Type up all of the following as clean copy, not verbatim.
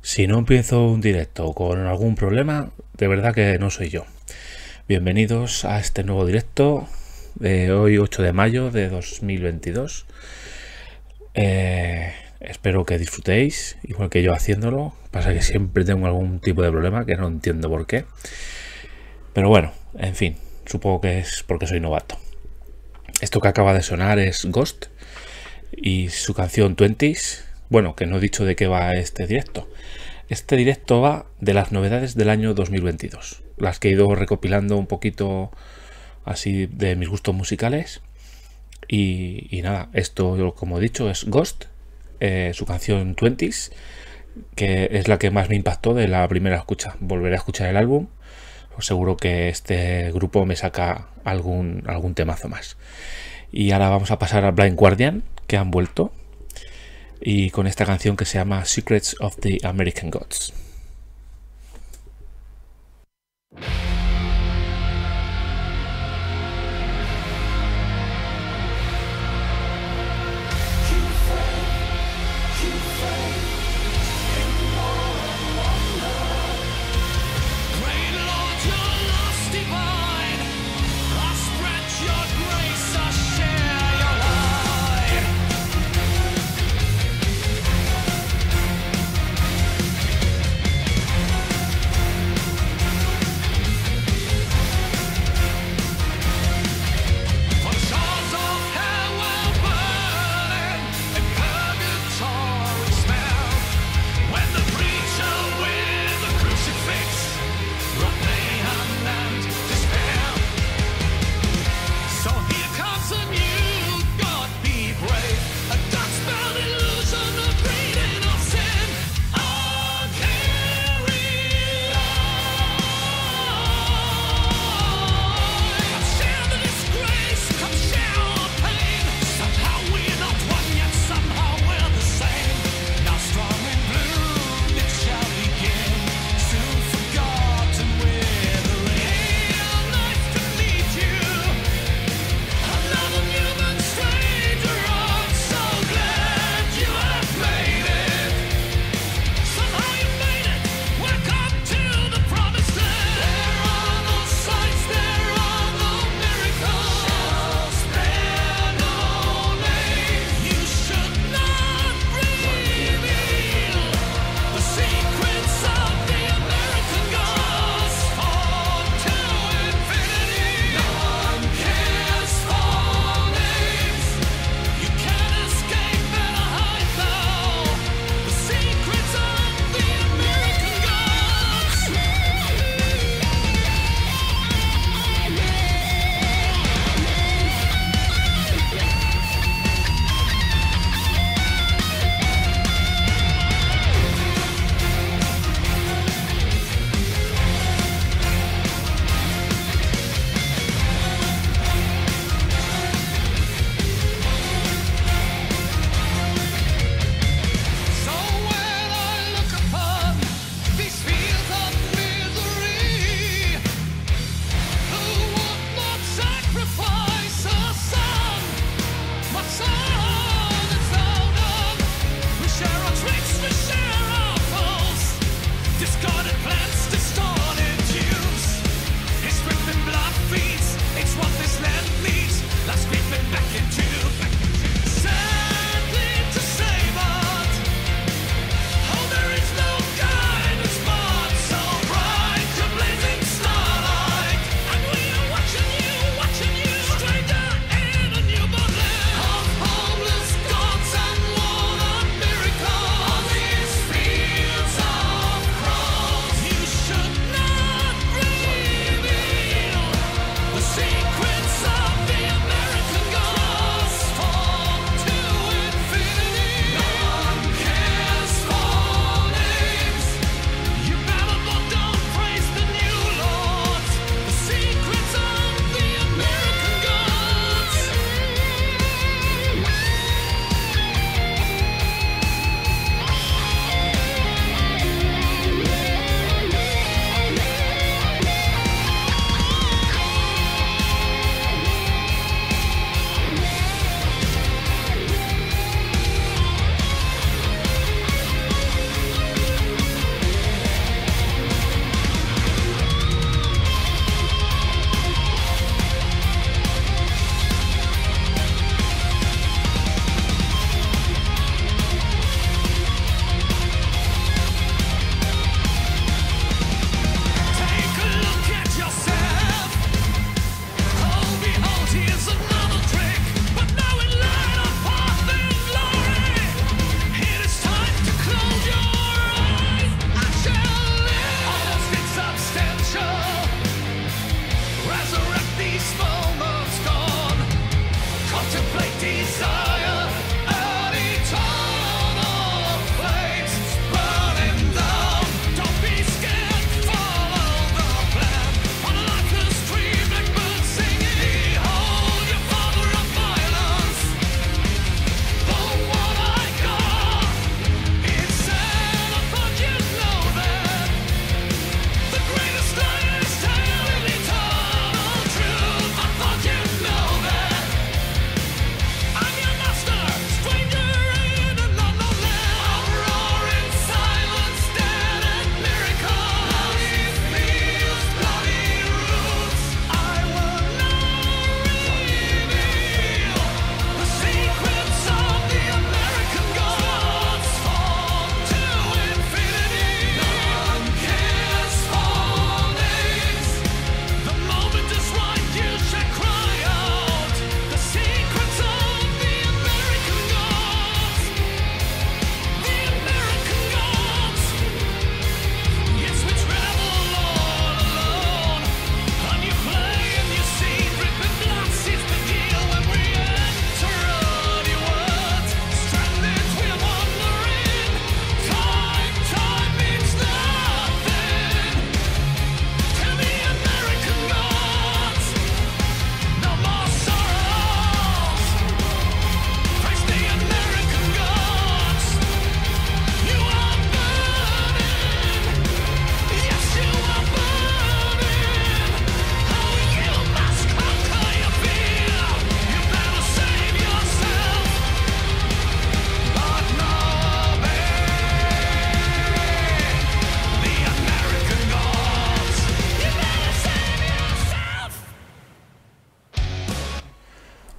Si no empiezo un directo con algún problema, de verdad que no soy yo. Bienvenidos a este nuevo directo de hoy 8 de mayo de 2022. Espero que disfrutéis, igual que yo haciéndolo. Pasa que siempre tengo algún tipo de problema que no entiendo por qué. Pero bueno, en fin, supongo que es porque soy novato. Esto que acaba de sonar es Ghost y su canción 20s. Bueno, que no he dicho de qué va este directo. Este directo va de las novedades del año 2022, las que he ido recopilando un poquito así de mis gustos musicales. Y nada, esto, como he dicho, es Ghost, su canción 20s, que es la que más me impactó de la primera escucha. Volveré a escuchar el álbum, pues seguro que este grupo me saca algún temazo más. Y ahora vamos a pasar a Blind Guardian, que han vuelto, y con esta canción que se llama Secrets of the American Gods.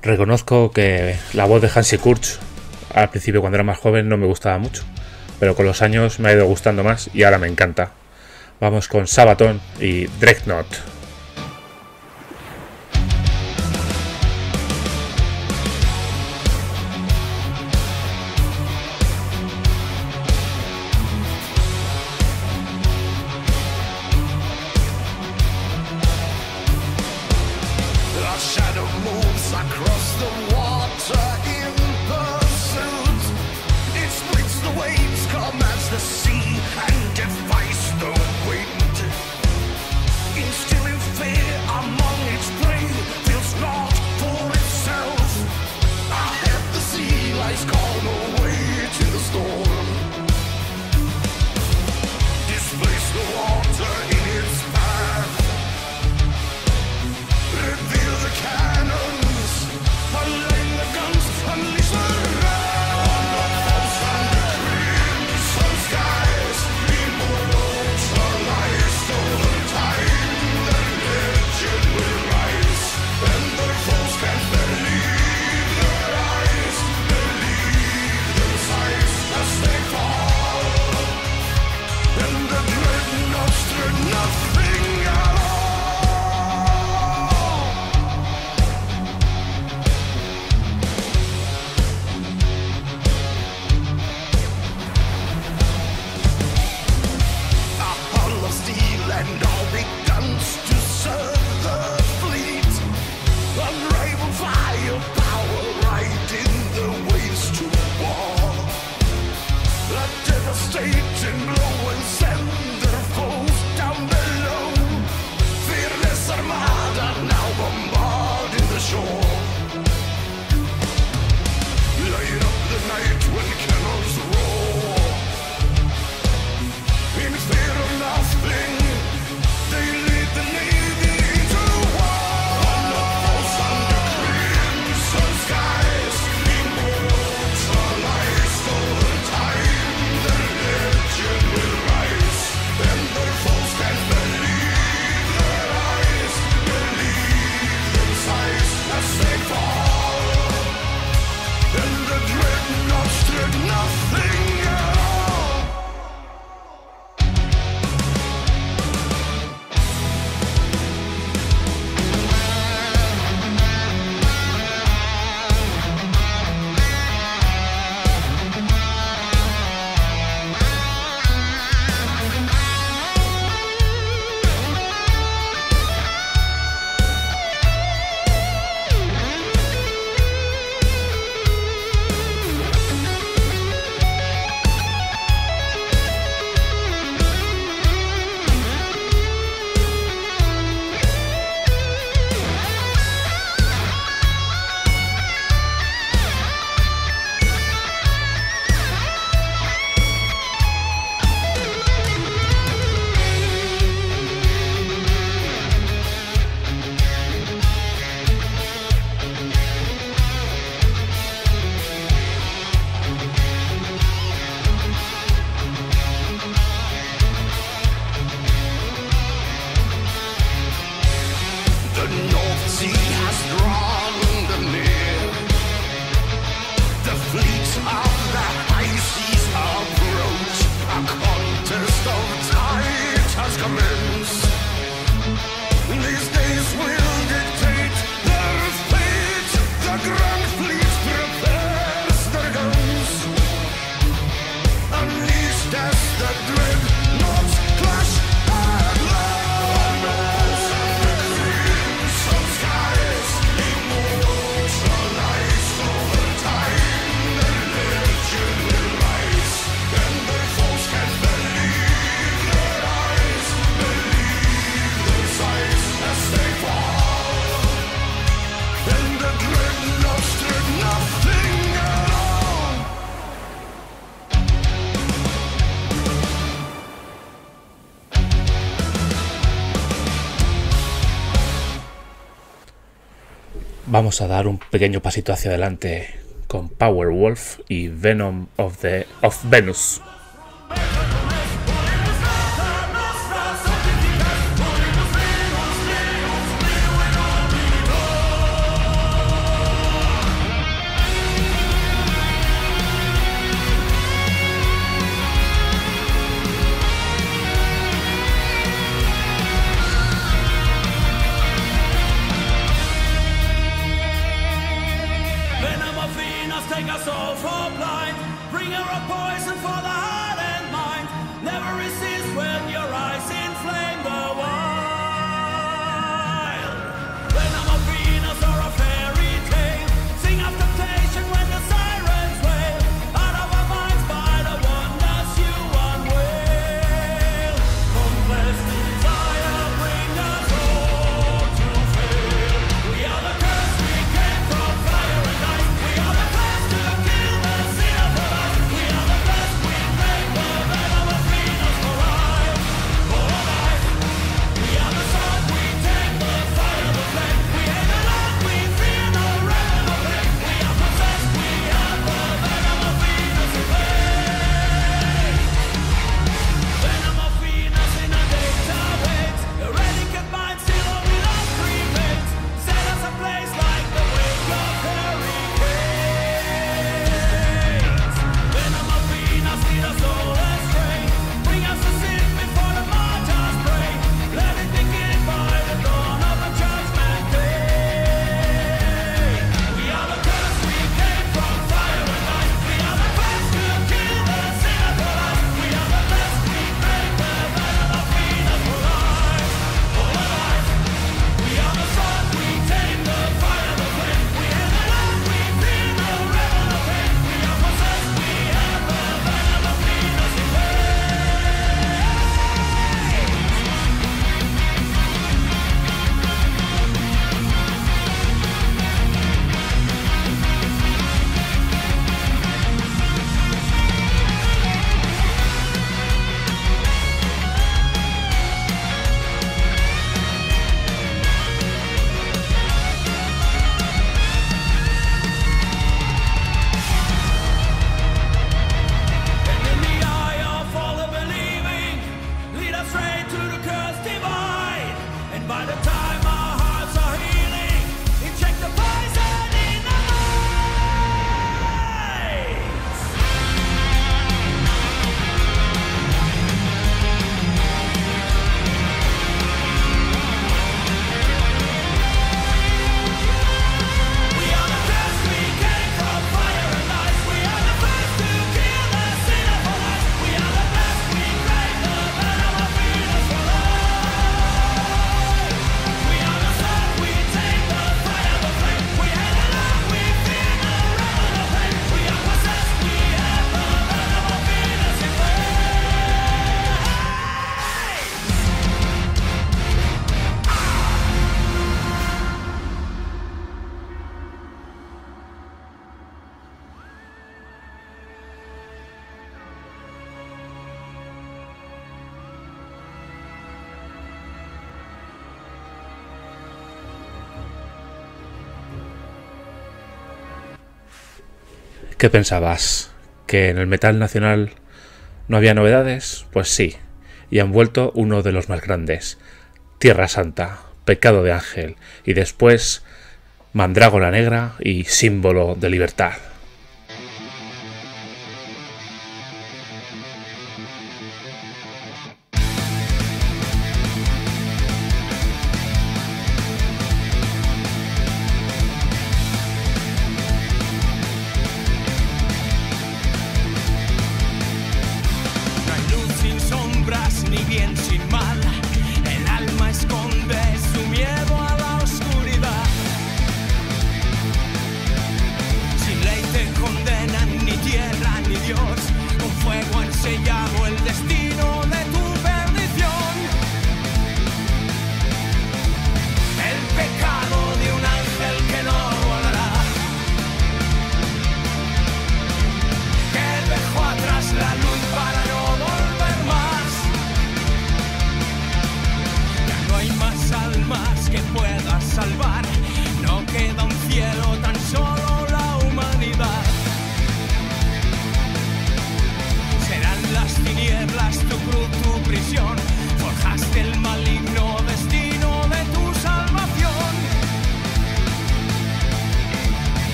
Reconozco que la voz de Hansi Kurz al principio, cuando era más joven, no me gustaba mucho, pero con los años me ha ido gustando más y ahora me encanta. Vamos con Sabaton y Dreadnought. Vamos a dar un pequeño pasito hacia adelante con Powerwolf y Venom of Venus. take our soul for blind. Bring her a poison for the heart and mind. Never resist when your eyes inflame the wild. When I'm a Venus or a fairy tale, sing of temptation when the sirens wail. Out of our minds by the wonders you unveil. Complex desire bring us all to fail. We are the curse, we came from fire and ice. We are the first to kill the sinner for us. We are the best, we break the venom of Venus for life. For life. We are the sword, we take the fire, the flame. We hate the Lord, we fear no wrath or pain. We are possessed, we have the venom of Venus in vain. Venom of Venus in a data waves. Eradicate mind still on without remains. Set us a place like the wake of hurricanes. Venom of Venus lead us all astray. Bring us to sin before the martyrs pray. Let it begin by the dawn of the judgment day. We are the curse, we came from fire and ice. We are the first to kill the sinner for us. We are the best, we break the venom of Venus for life. For life. We are the sword, we tame the fire, the flame. We hate the Lord, we fear no wrath or pain. We are possessed, we have the venom of Venus in vain. And in the eye of all the believing, lead us straight to the cursed divide. And by the time our hearts are healing, inject the poison in our minds. We are the curse, we came from fire and ice. We are the first to kill the sinner for us. We are the best, we break the venom of Venus for life. We are the sword, we take the fire, the flame. We hate the Lord, we fear no wrath or pain. We are possessed, we have the venom of Venus in vain. ¿Qué pensabas? ¿Que en el metal nacional no había novedades? Pues sí, y han vuelto uno de los más grandes, Tierra Santa, Pecado de Ángel, y después Mandrágora Negra y Símbolo de Libertad. No hay luz sin sombras, ni bien sin mal. El alma esconde su miedo a la oscuridad. Sin ley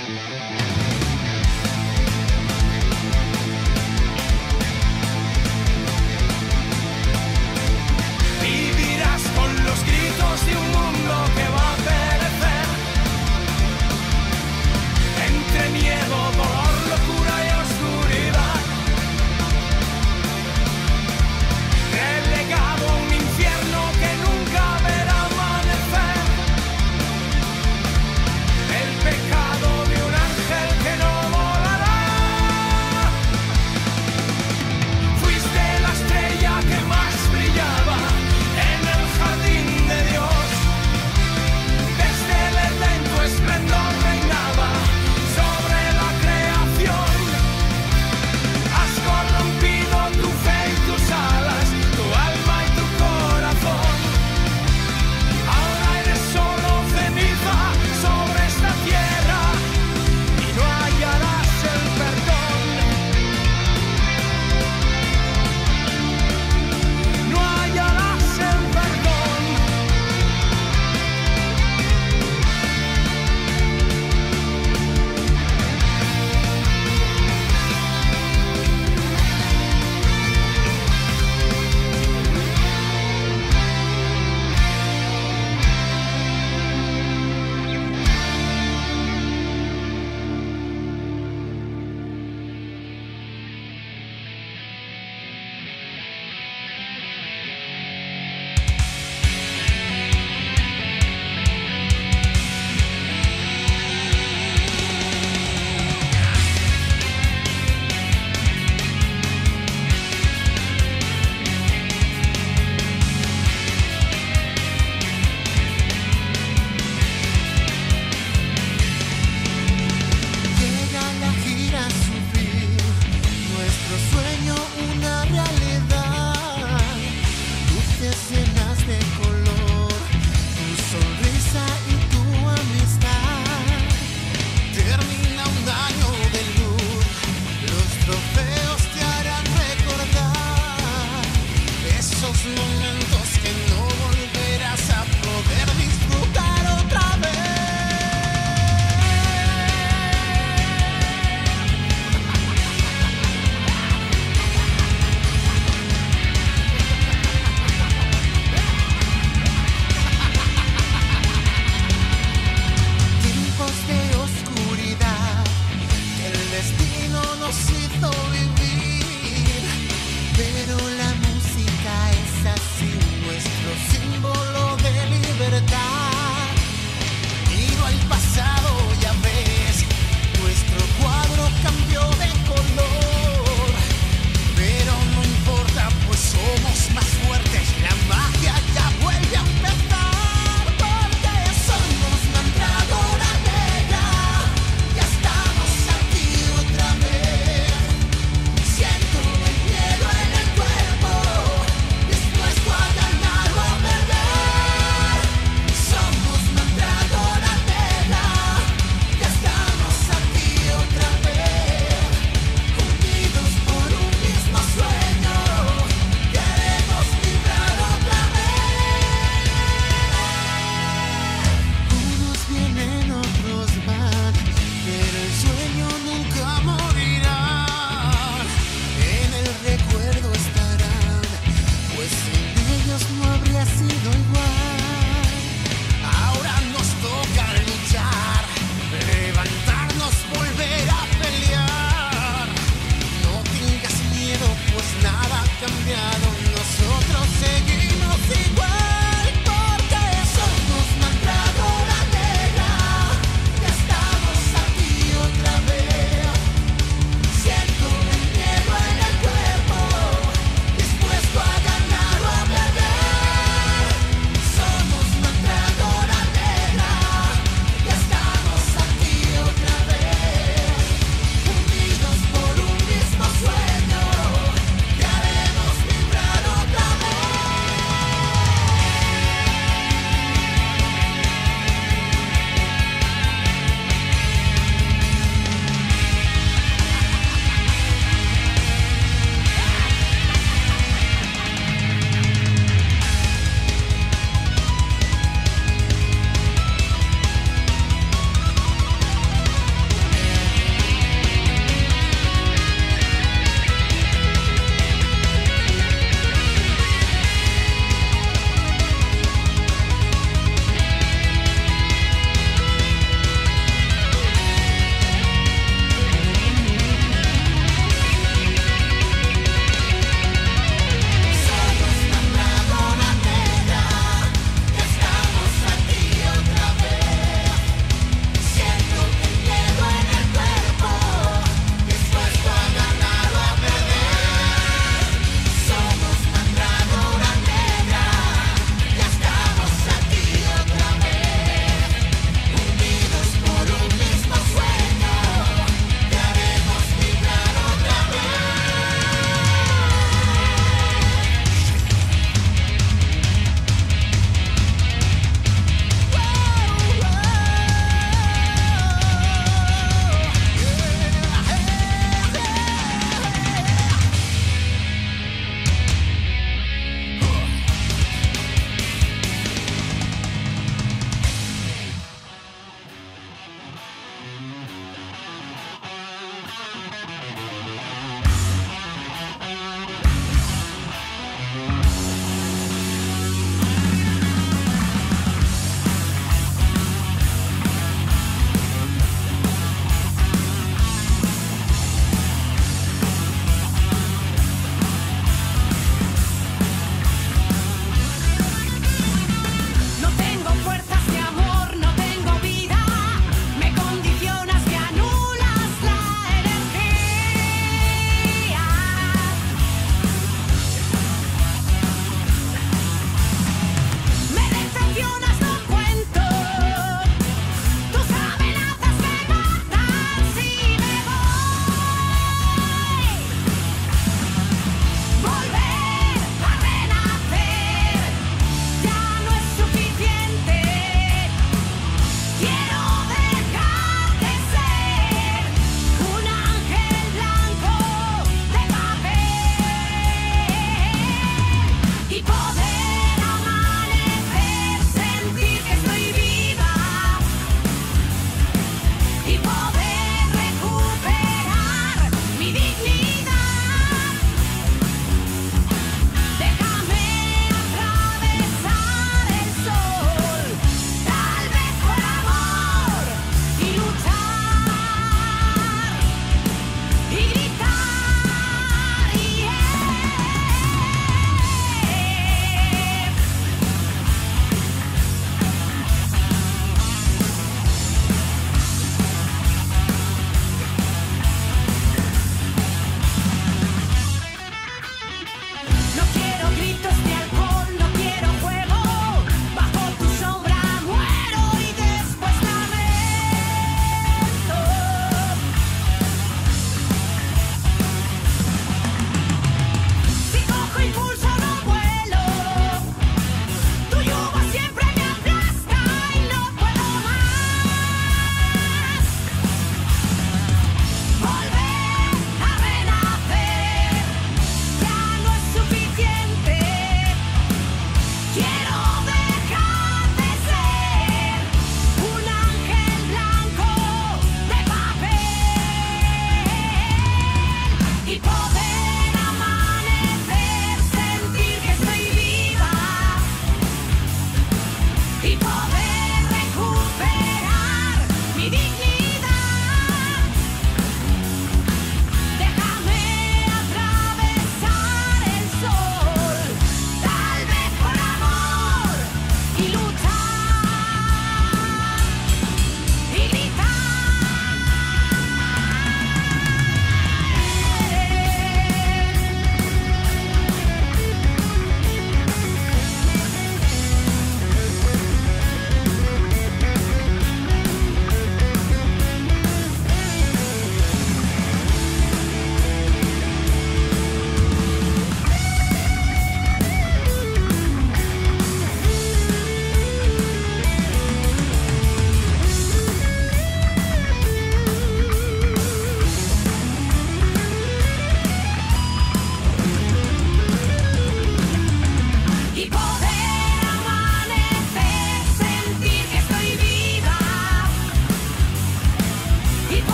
Vivirás con los gritos de un mundo que va a perecer. Entre miedo, dolor, locura y oscuridad. Relegado a un infierno que nunca verá amanecer. El pecado de un ángel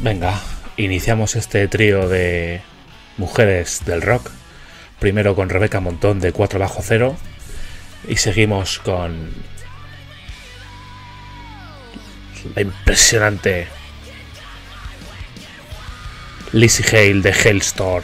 Venga, iniciamos este trío de mujeres del rock. Primero con Rebeca Montón de 4 Bajo Cero. Y seguimos con la impresionante Lizzie Hale de Halestorm.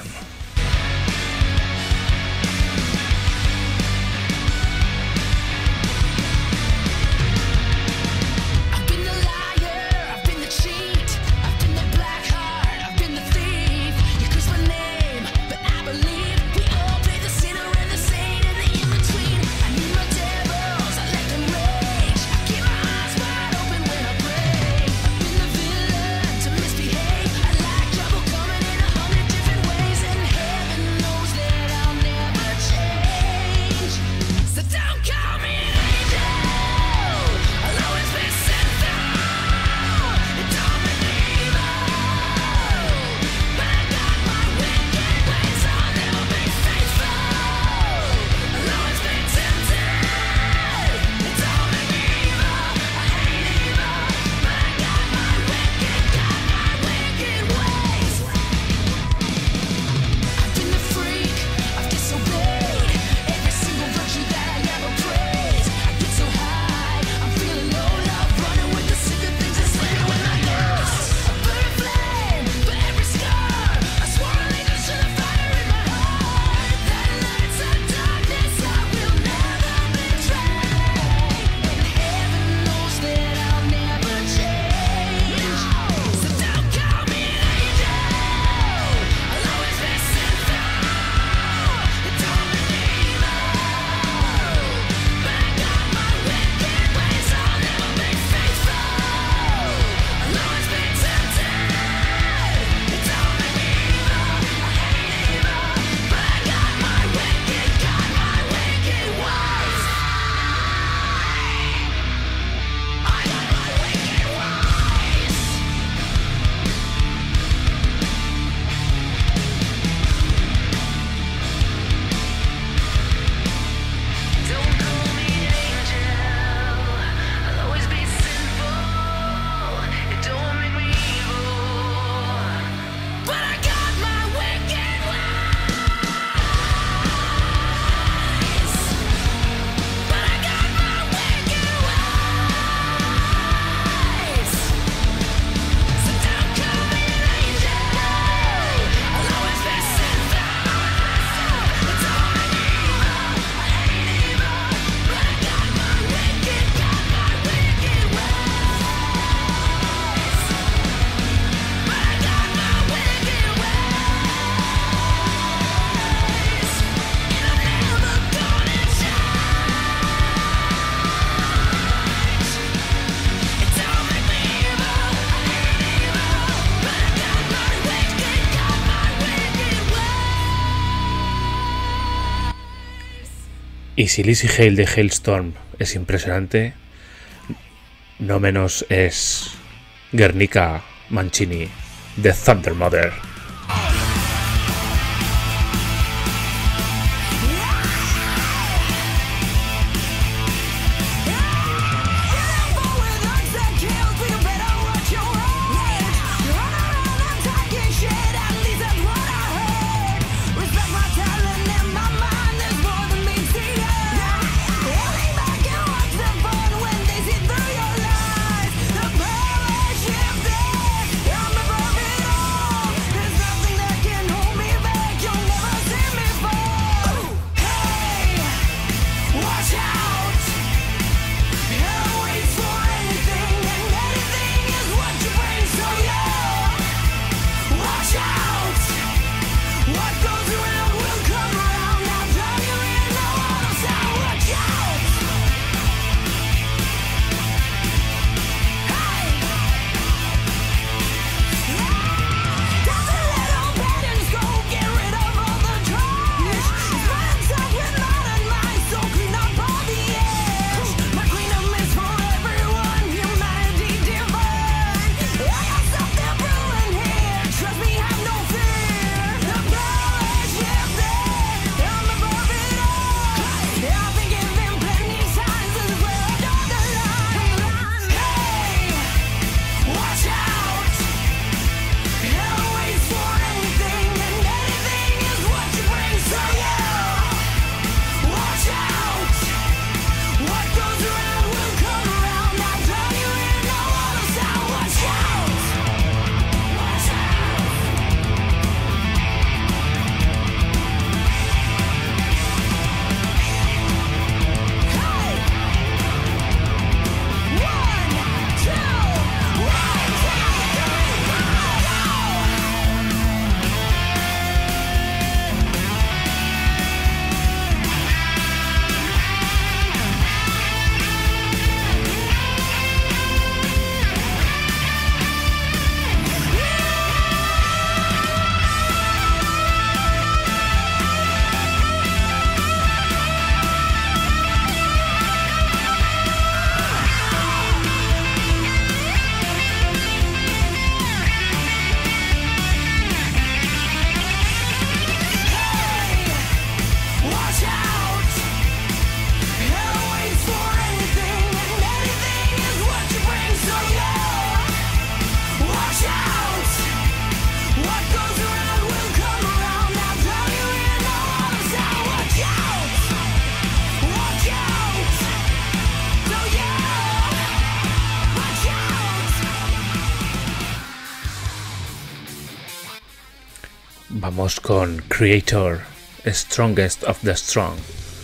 Y si Lizzie Hale de Halestorm es impresionante, no menos es Guernica Mancini de Thunder Mother. There's Vamos con Creator, Strongest of the Strong.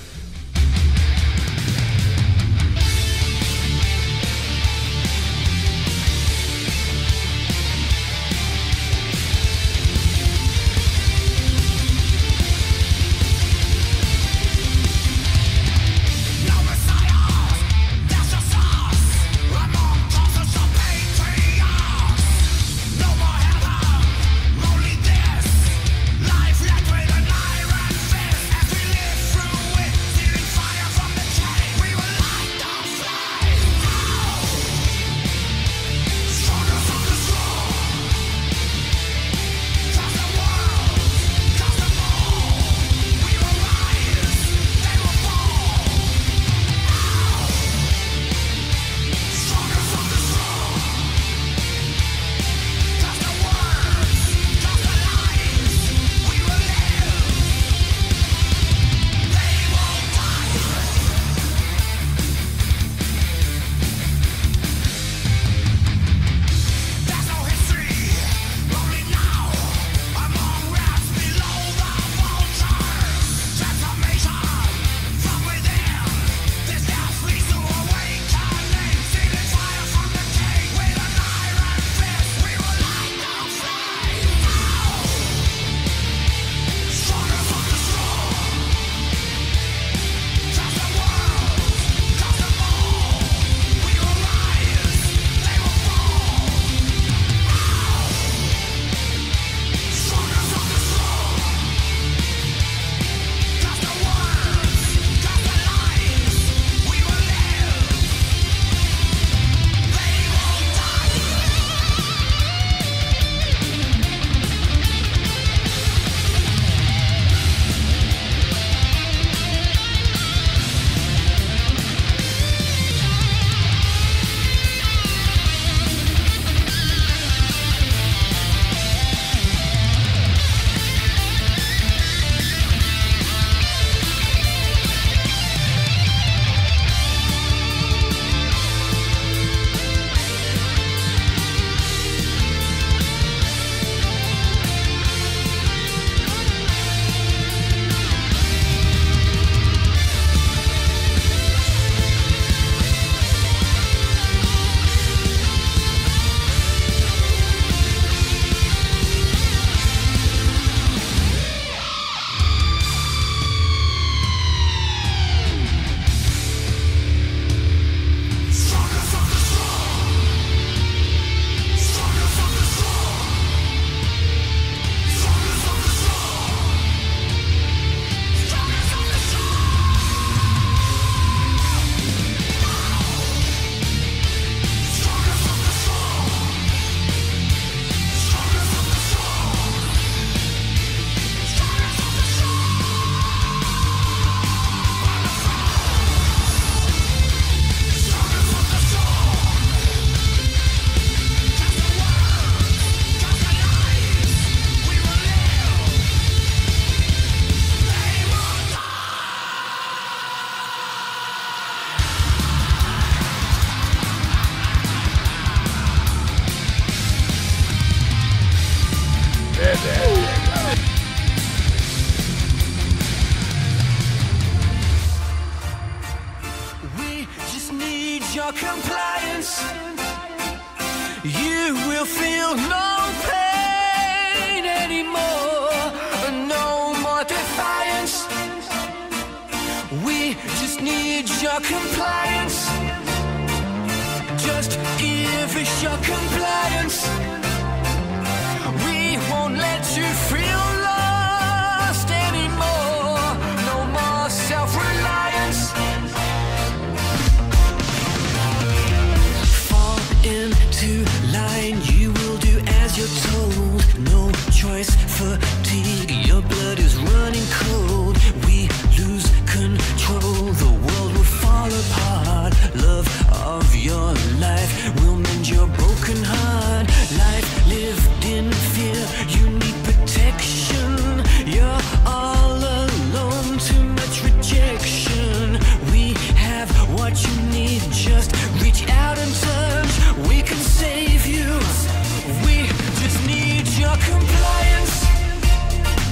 We just need your compliance. You will feel no pain anymore, no more defiance. We just need your compliance. Just give us your compliance. We won't let you feel lost anymore, no more self-reliance. Fall into line, you will do as you're told. No choice, fatigue, your blood is running cold. We lose control, the world will fall apart. Love of your life will mend your broken heart. Life lived in fear, you need protection. You're all alone, too much rejection. We have what you need, just reach out and touch. We can save you. We just need your compliance.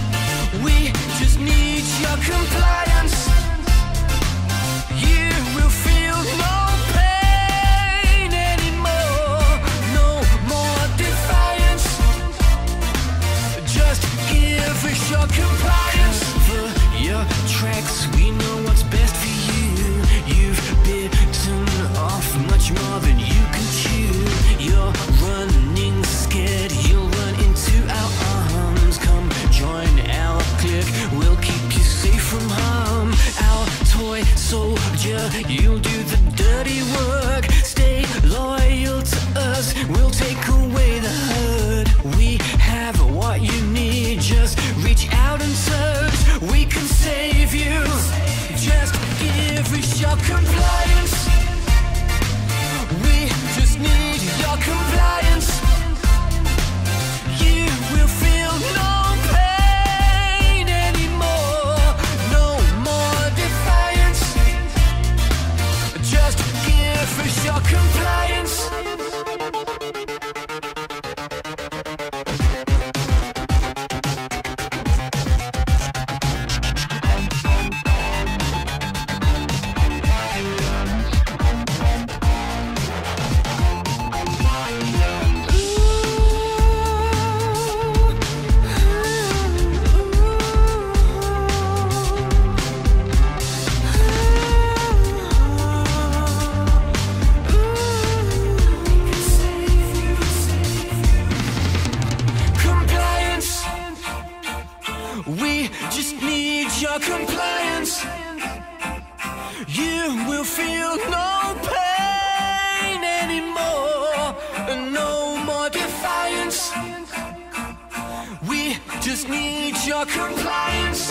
your compliance.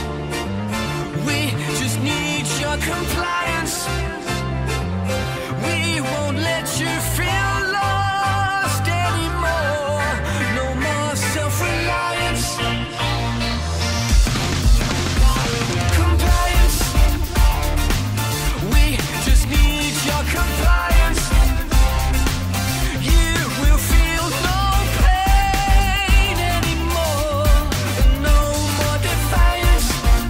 We just need your compliance. We won't let you feel lost anymore. No more self-reliance. Compliance. We just need your compliance. You will feel no pain anymore. No more defiance.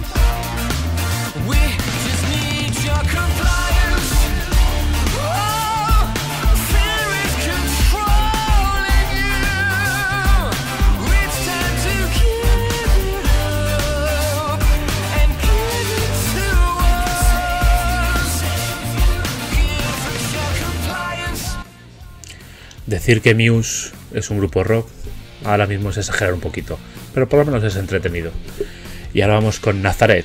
We just need your compliance. Oh, fear is controlling you. It's time to give it up and give it to us. Give us your compliance. Decir que Muse es un grupo rock ahora mismo es exagerar un poquito, pero por lo menos es entretenido. Y ahora vamos con Nazareth.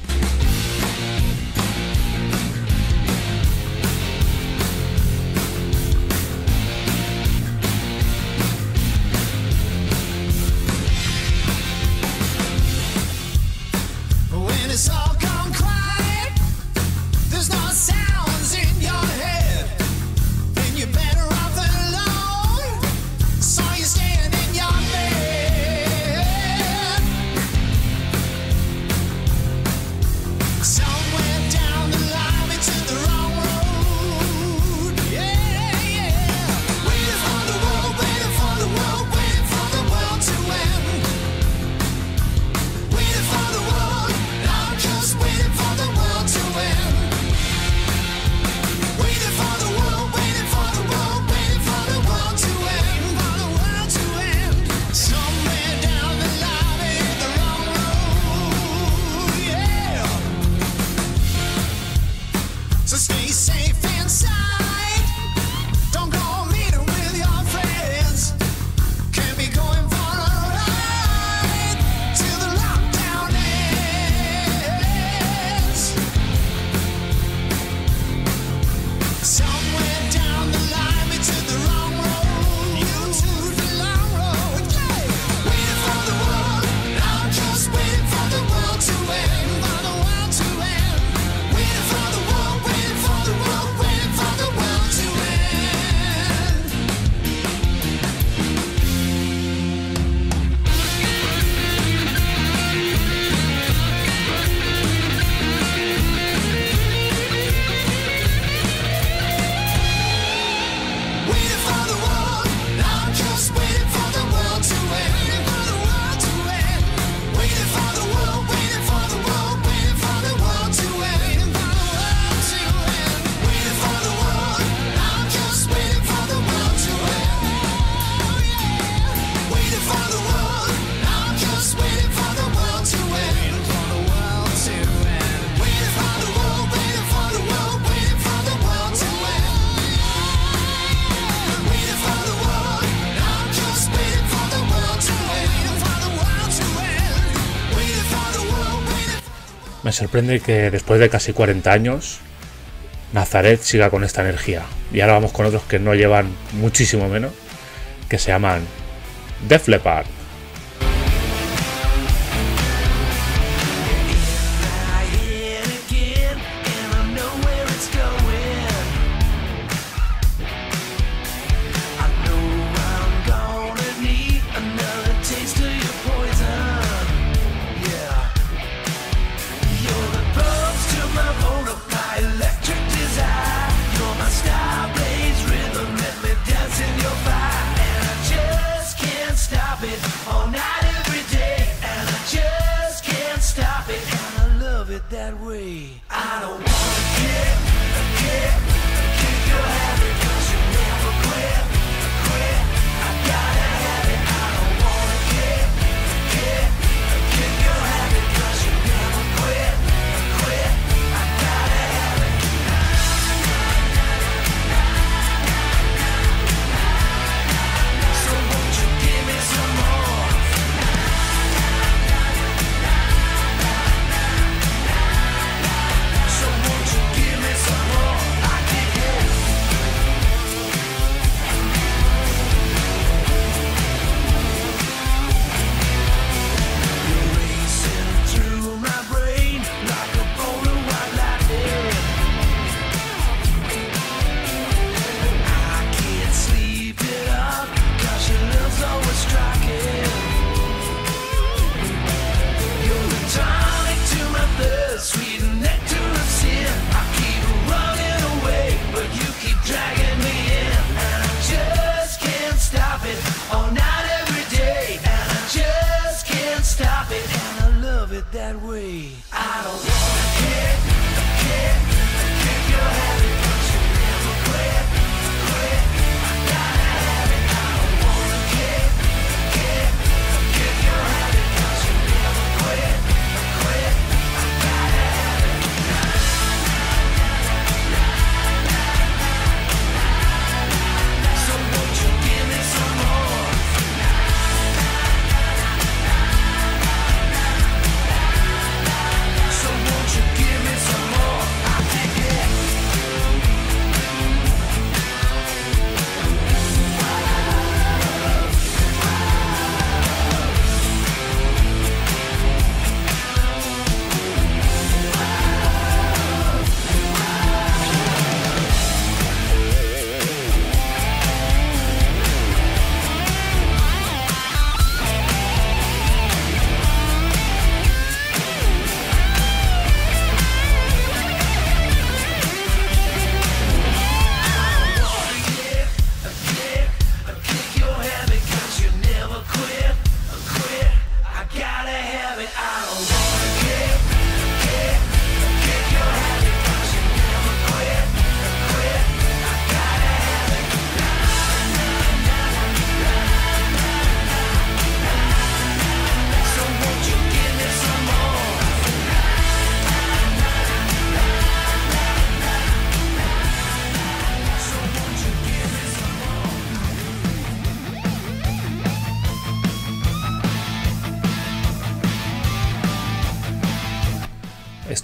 When it's all gone quiet, there's no sounds in your head. Then you're better off alone. Saw you stand in your bed. Somewhere down the line into the wrong road. Yeah, yeah. Waiting for the world, waiting for the world, waiting for the world to end. Waiting for the world, I'm just waiting for the world to end. Waiting for the world, waiting for the world, waiting for the world to end, for the world to end. Somewhere down the line in the wrong road, yeah. So stay safe inside. Don't go meeting with your friends. Can't be going for a ride till the lockdown ends. Somewhere down the line we took the wrong road. You took the long road. Yeah. Waiting for the world. I'm just waiting for the world to end. For the world to end. Waiting for the world. Waiting for the world. Waiting for the world to end. Waiting for the world, I'm just waiting for the world to end. For the world to end. Waiting for the world, waiting for the world, waiting for the world to end. For the world to end. Waiting for the world, I'm just waiting for the world to end. Oh yeah. Waiting for the world, I'm just waiting for the world to end. For the world to end. Waiting for the world, waiting for the world, waiting for the world to end. Waiting for the world, I'm just waiting for the world to end. Waiting for the world to end. Waiting for the world, waiting for Me sorprende que después de casi 40 años Nazareth siga con esta energía. Y ahora vamos con otros que no llevan muchísimo menos, que se llaman Def Leppard. I hear it again, and I know where it's going. I know I'm gonna need another taste of your poison. Yeah. You're the bulbs to my motor, my electric desire. You're my star blaze rhythm, let me dance in your fire. And I just can't stop it.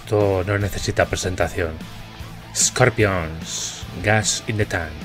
Esto no necesita presentación. Scorpions, Gas in the Tank.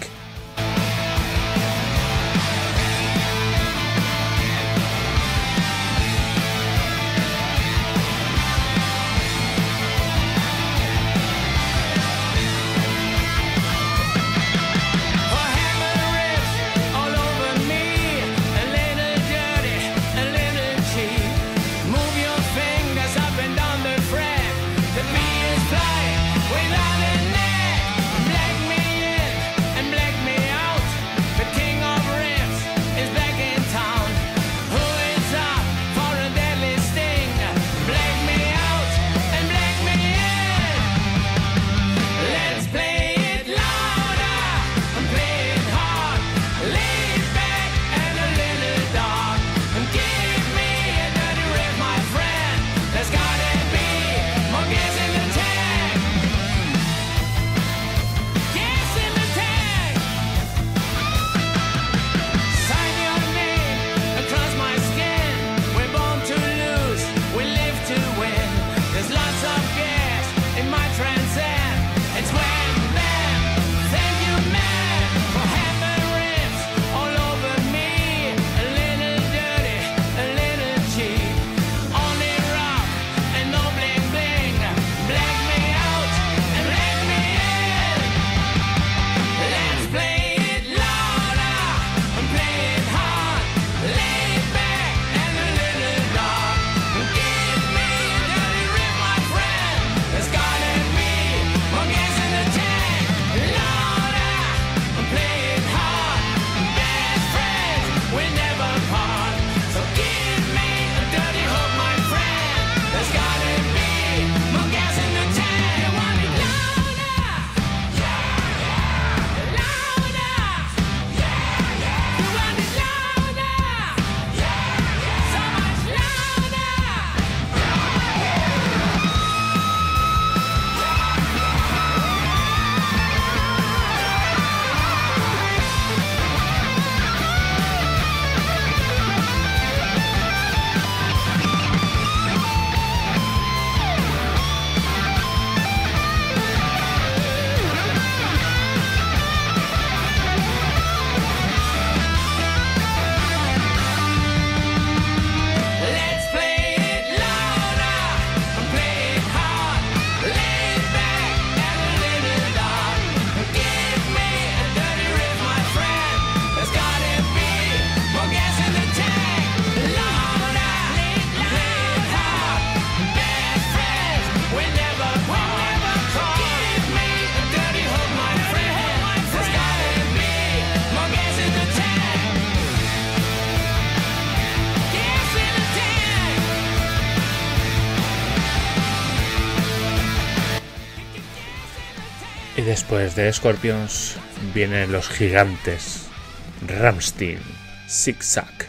Y después de Scorpions vienen los gigantes Rammstein, Zigzag.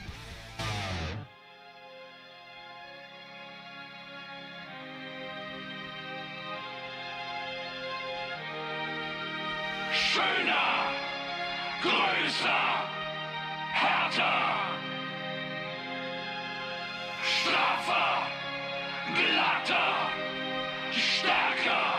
Schöner, größer, härter, straffer, glatter, stärker.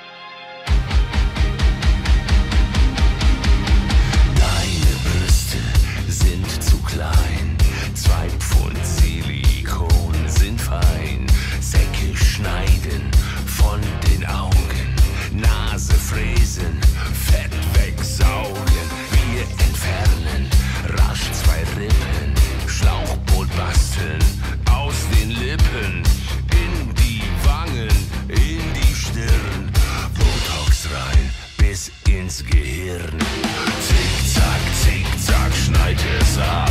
Deine Brüste sind zu klein, 2 Pfund Silikon sind fein. Säcke schneiden von den Augen, Nase fräsen, Fett wegsaugen. Wir entfernen rasch 2 Rippen, Schlauchboot basteln aus den Lippen. In die Wangen, in die Stirn, Botox rein bis ins Gehirn. Zickzack, zickzack, schneid es ab.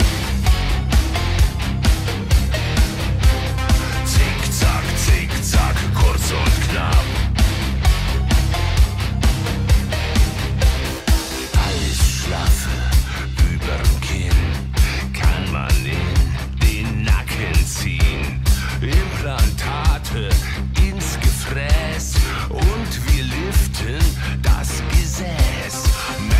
Zickzack, zickzack, kurz und knapp. Alles Schlaffe überm Kinn kann man in den Nacken ziehen. Implantate ins Gefräß und wir liften das Gesäß.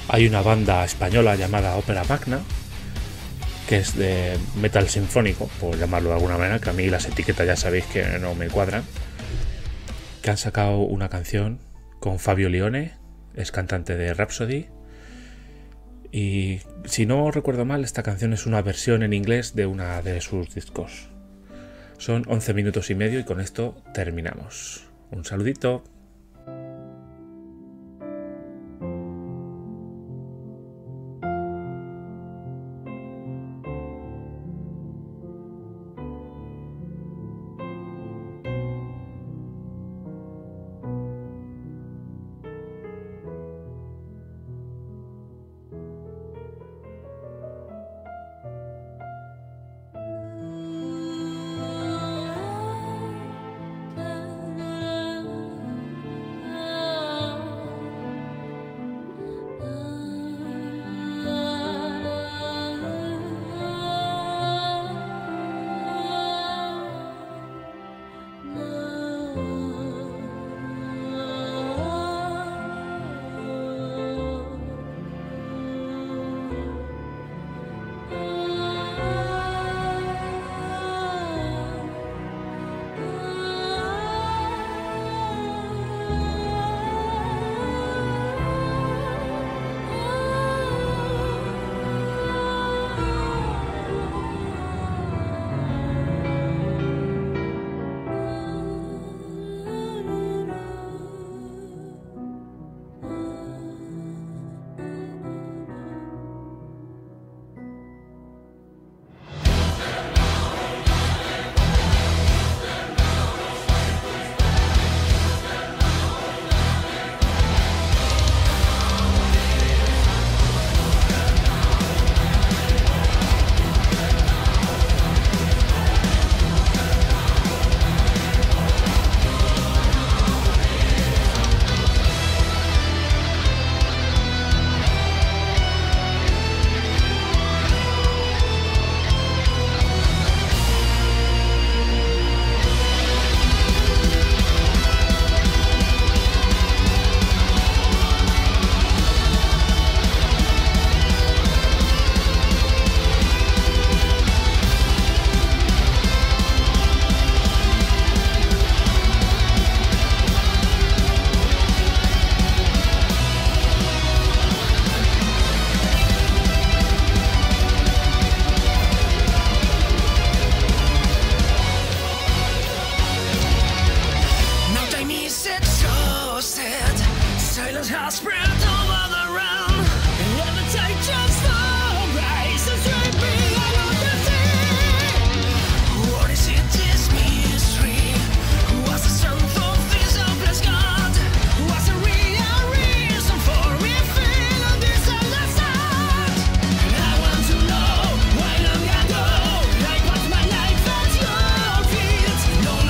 Hay una banda española llamada Ópera Magna, que es de metal sinfónico, por llamarlo de alguna manera, que a mí las etiquetas ya sabéis que no me cuadran, que han sacado una canción con Fabio Lione, es cantante de Rhapsody, y si no recuerdo mal, esta canción es una versión en inglés de una de sus discos. Son 11 minutos y medio y con esto terminamos. Un saludito.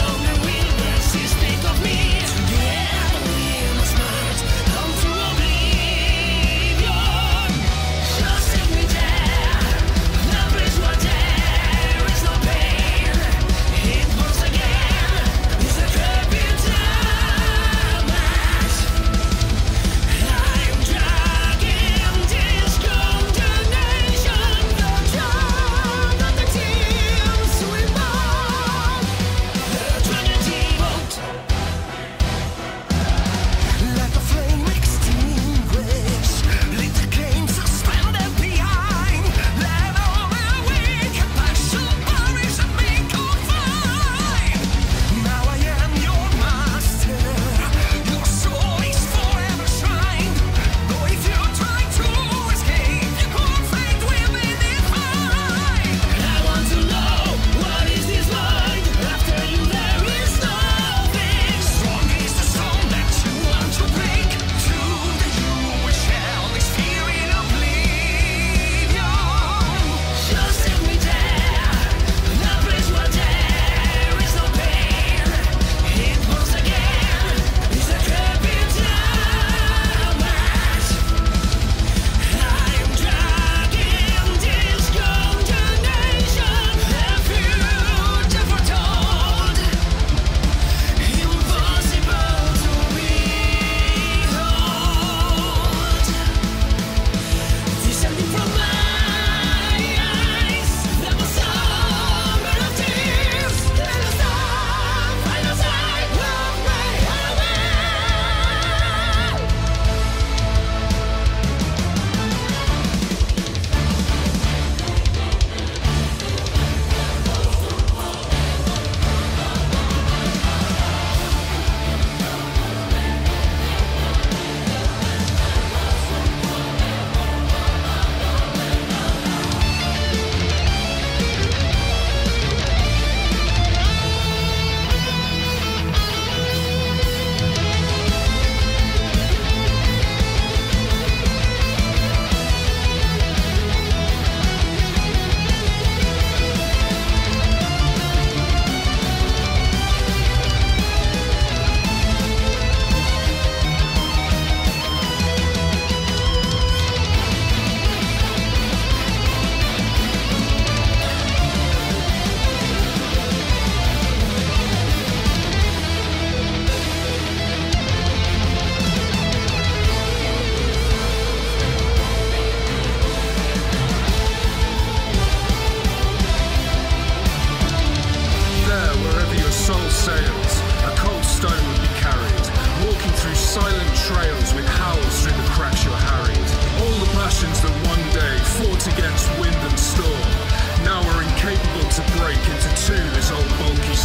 Together we must march on through oblivion.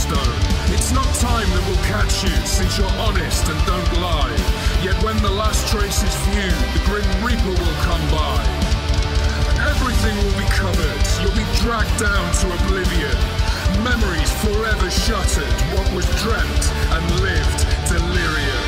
stone. It's not time that will catch you, since you're honest and don't lie. Yet when the last trace is viewed, the Grim Reaper will come by. Everything will be covered, you'll be dragged down to oblivion. Memories forever shuttered, what was dreamt and lived delirium.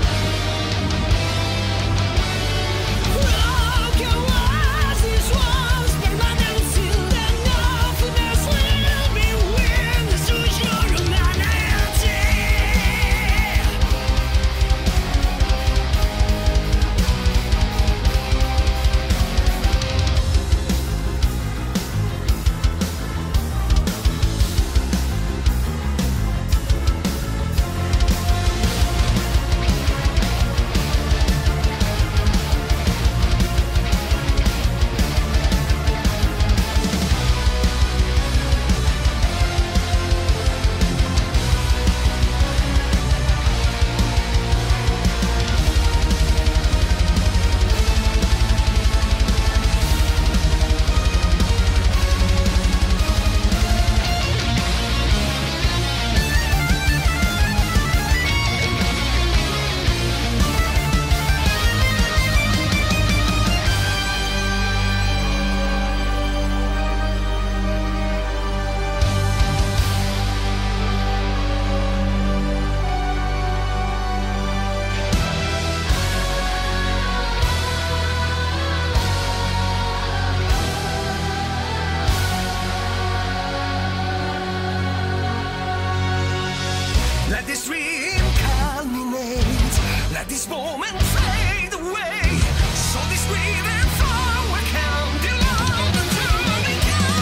Let this dream culminate. Let this moment fade away. So this breathing forward can belong to the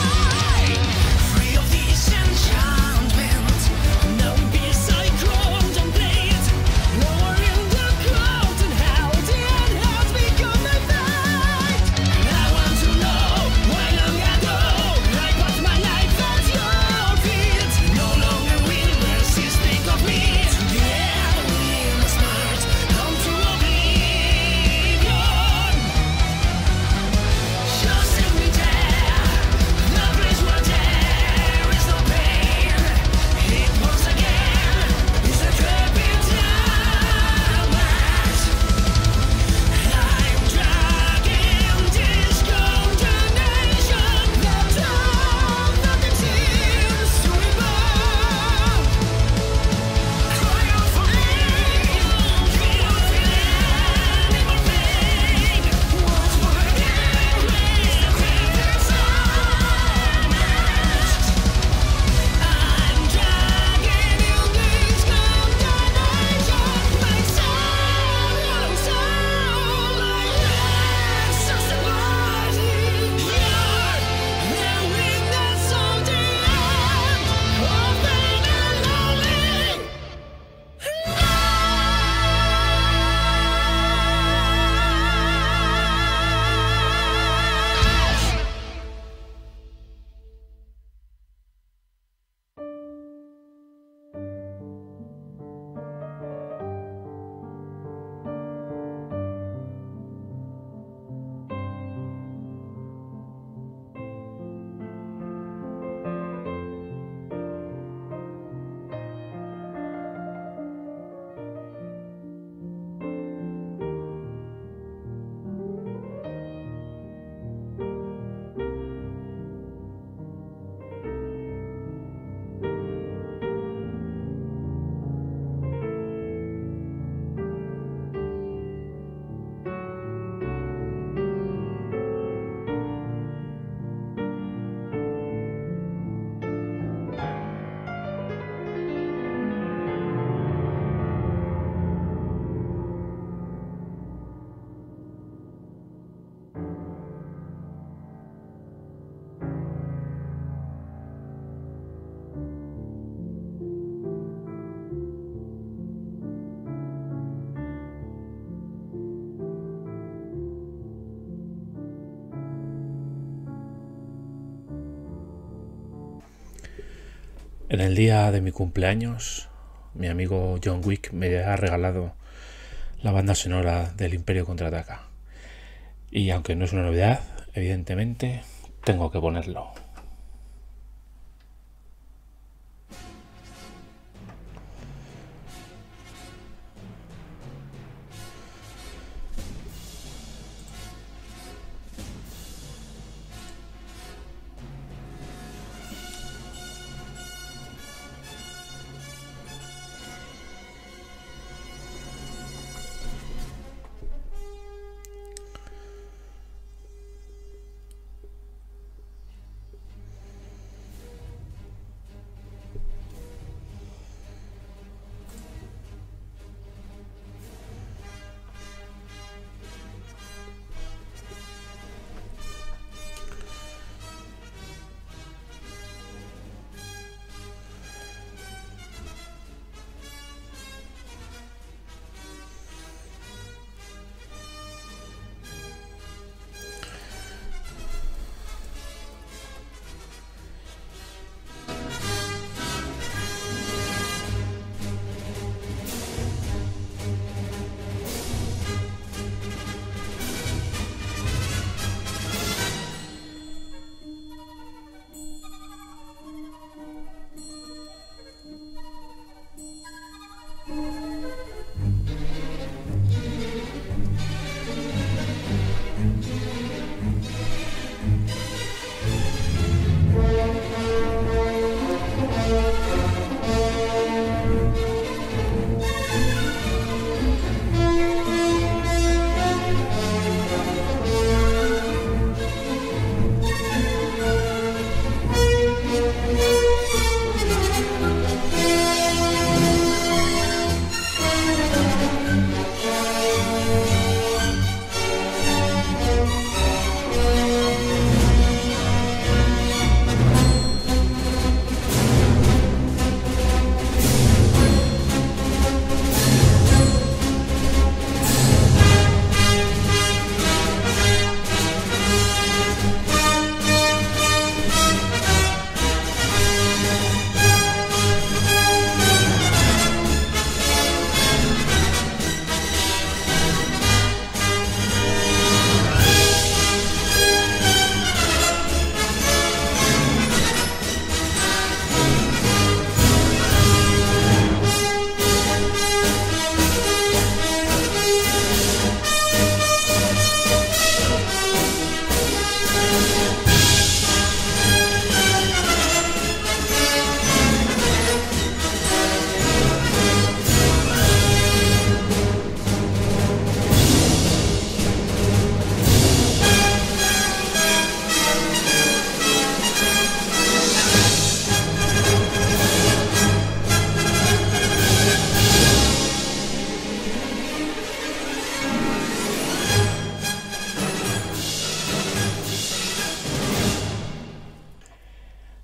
sky. Free of this enchantment. No peace I contemplate. Lower in the clouds and how the end has become my fate. I want to know why long ago I put my life at your feet. No longer will resist. Think of me. Together we must march on to oblivion. Just take me there, the place where there is no pain. It once again is a creeping darkness. I'm dragging this condemnation. The dawn that it seems to be born. Cry out for me, feel animal pain. What's working is the creeping sadness. I'm dragging in this condemnation. My soul, like just a body. You're the witness of the end of pain and lonely. En el día de mi cumpleaños, mi amigo John Wick me ha regalado la banda sonora del Imperio Contraataca. Y aunque no es una novedad, evidentemente, tengo que ponerlo.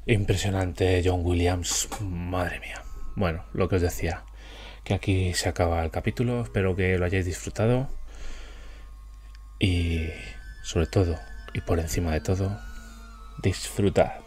Impresionante John Williams, madre mía. Bueno, lo que os decía, que aquí se acaba el capítulo, espero que lo hayáis disfrutado y sobre todo y por encima de todo, disfrutad.